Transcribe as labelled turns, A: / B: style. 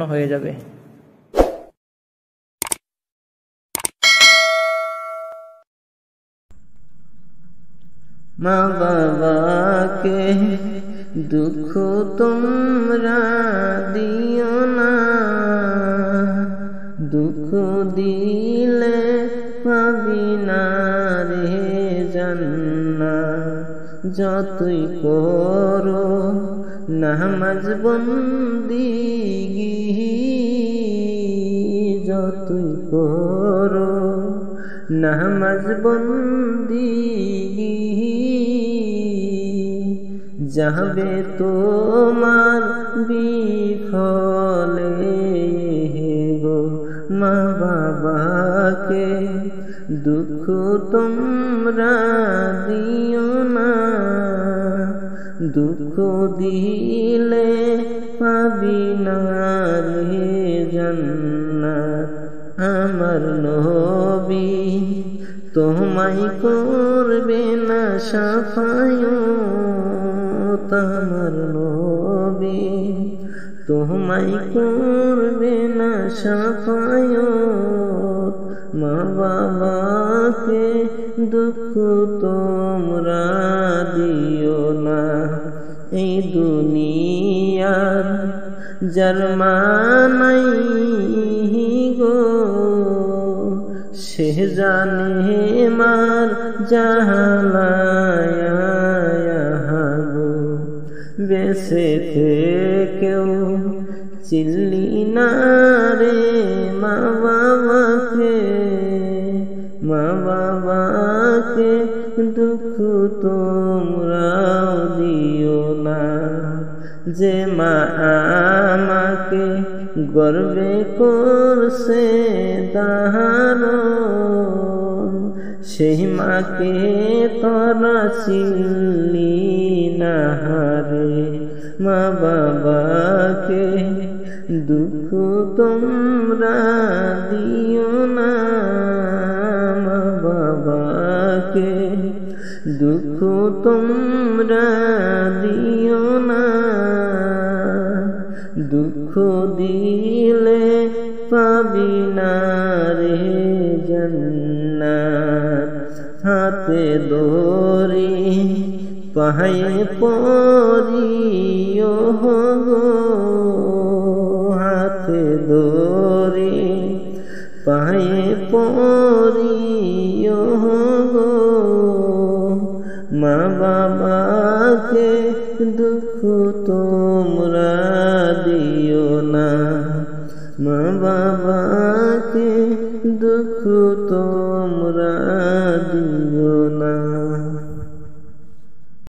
A: হয়ে যাবে। মা বাবাকে দুঃখ তোমরা দিও না, দুঃখ দিলে পাবি না রে জান্নাত। যতই করো নামাজ বন্দিগি, যতই করো নামাজ বন্দিগি, যাবে তোমার বিফলে গো। মা বাবাকে দুঃখ তোমরা দিও না, দুঃখ দিলে পাবি না রে জান্নাত। আমার নবী তোমায় করবে না শাফায়াত, আমার নবী তোমায় করবে না শাফায়াত। মা বাবাকে দুঃখ তোমরা দিও না, এই দুনিয়ার যার নাই গো, সে জানে মার জাহালায়া গো। বেঁচে থেকেও চিল্লি না রে মা বাবাকে, মা বাবাকে দুঃখ তোমরাও দিও না। যে মা আমাকে গর্বে করছে ধারণ, সেই মাকে তোরা চিনলি না রে। মা বাবাকে দুঃখ তোমরা দিও না, মা বাবাকে দুঃখ তোমরা দিও না, দুঃখ দিলে পাবি না রে জান্নাত। হাতে দড়ি পায়ে পরিও গো, হাতে দড়ি পায়ে পরিও গো। মা বাবাকে দুঃখ তোমরা দিও না, মা বাবাকে দুঃখ তোমরা